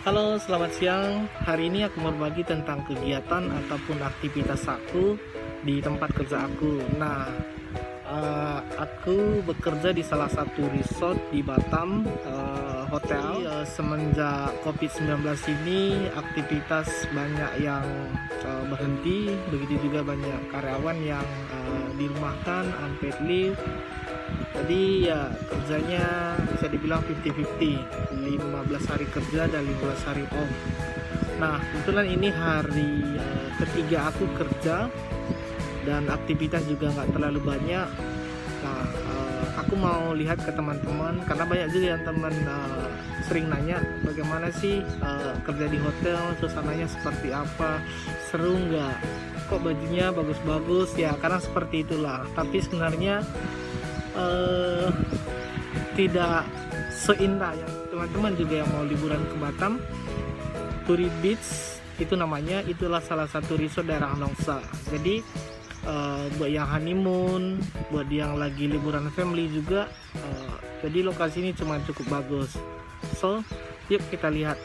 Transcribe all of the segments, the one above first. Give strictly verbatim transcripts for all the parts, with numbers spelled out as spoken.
Halo, selamat siang. Hari ini aku mau berbagi tentang kegiatan ataupun aktivitas aku di tempat kerja aku. Nah, uh, aku bekerja di salah satu resort di Batam, uh, hotel. Jadi, uh, semenjak covid sembilan belas ini, aktivitas banyak yang uh, berhenti. Begitu juga banyak karyawan yang uh, dirumahkan, unpaid leave. Jadi ya kerjanya bisa dibilang fifty fifty, lima belas hari kerja dan lima belas hari off. Nah, kebetulan ini hari uh, ketiga aku kerja dan aktivitas juga nggak terlalu banyak. Nah, uh, aku mau lihat ke teman-teman karena banyak juga yang teman uh, sering nanya bagaimana sih uh, kerja di hotel, suasananya seperti apa, seru nggak, kok bajunya bagus-bagus ya, karena seperti itulah. Tapi sebenarnya Uh, tidak seindah ya teman-teman juga yang mau liburan ke Batam. Turi Beach itu namanya, itulah salah satu resort daerah Nongsa. Jadi uh, buat yang honeymoon, buat yang lagi liburan family juga, uh, jadi lokasi ini cuma cukup bagus. So yuk kita lihat.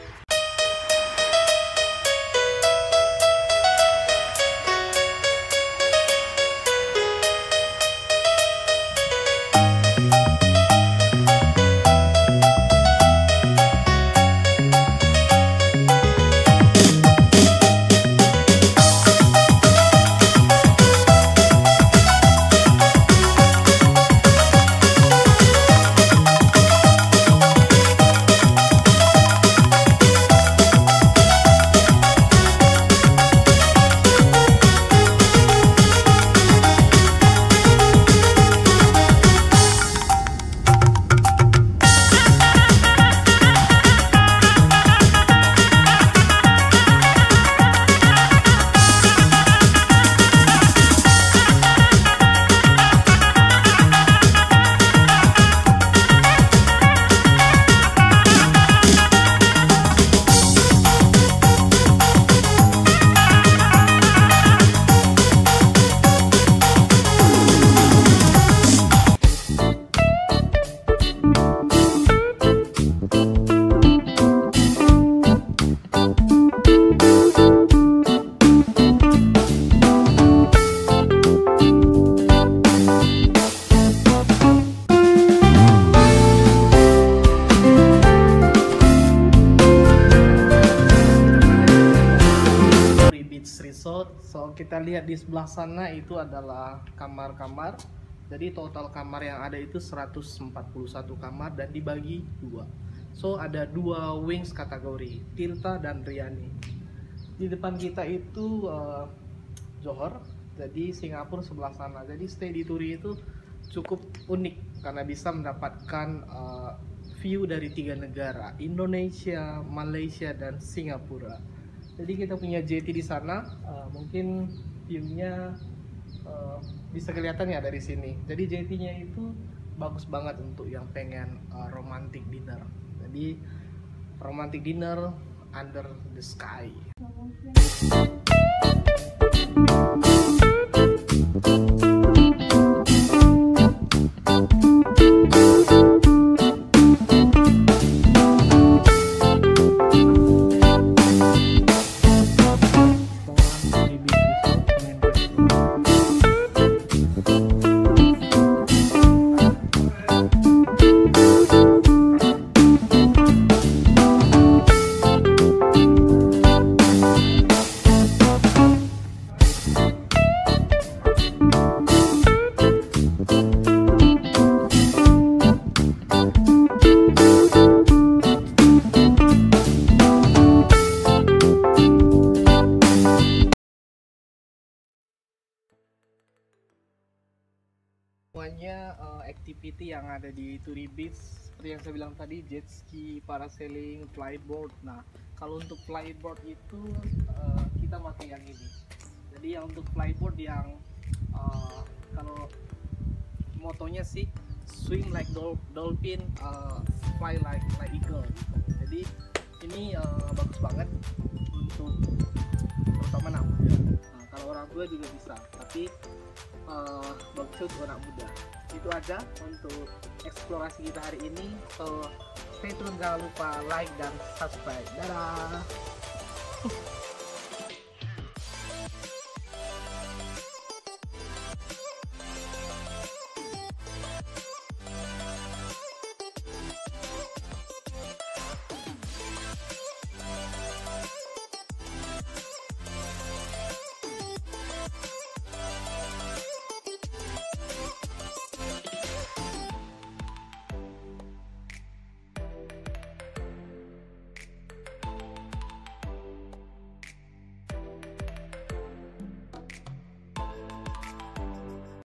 Resort. So kita lihat di sebelah sana itu adalah kamar-kamar. Jadi total kamar yang ada itu seratus empat puluh satu kamar dan dibagi dua. So ada dua wings kategori, Tirta dan Riani. Di depan kita itu uh, Johor, jadi Singapura sebelah sana. Jadi stay di Turi itu cukup unik karena bisa mendapatkan uh, view dari tiga negara, Indonesia, Malaysia dan Singapura. Jadi kita punya jetty di sana, uh, mungkin view-nya uh, bisa kelihatan ya dari sini. Jadi jetty-nya itu bagus banget untuk yang pengen uh, romantic dinner. Jadi romantic dinner under the sky. Semuanya uh, activity yang ada di Turi Beach seperti yang saya bilang tadi, jet ski, parasailing, flyboard. Nah, kalau untuk flyboard itu uh, kita pakai yang ini. Jadi yang untuk flyboard yang uh, kalau motonya sih swim like dol dolphin, uh, fly like like eagle. Jadi ini uh, bagus banget untuk terutama anak muda. Nah, kalau orang tua juga bisa, tapi uh, bagus untuk anak muda. Itu aja untuk eksplorasi kita hari ini. So Stay tune, jangan lupa like dan subscribe. Dadah.